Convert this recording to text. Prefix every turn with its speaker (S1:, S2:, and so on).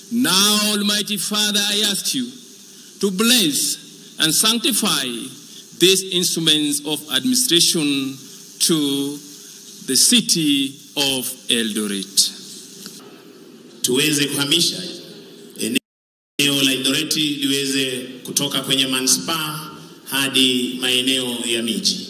S1: Now, Almighty Father, I ask you to bless and sanctify these instruments of administration to the city of Eldoret.
S2: Tuweze kuhamisha eneo la Eldoret liweze kutoka kwenye manispaa hadi maeneo ya miji.